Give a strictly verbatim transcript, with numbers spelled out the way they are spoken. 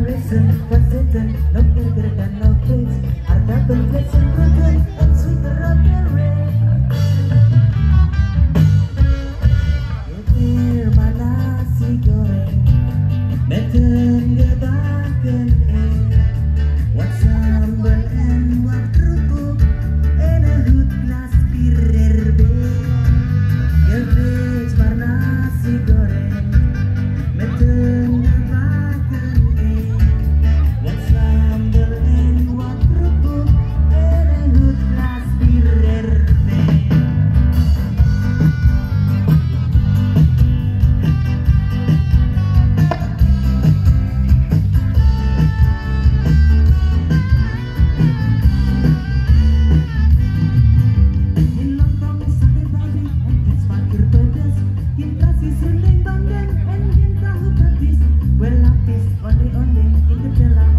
reason, what's it then? No burger dan no plates. Harga confession broken and sweeter of the rain. Getir mana si goreng, meten gedaken eh. What sambal and what kerupuk, and a hood glass pirer be. Getir mana si goreng, meten gedaken eh. What sambal and what kerupuk, and a hood glass pirer be. Well, lapis, onde onde, in the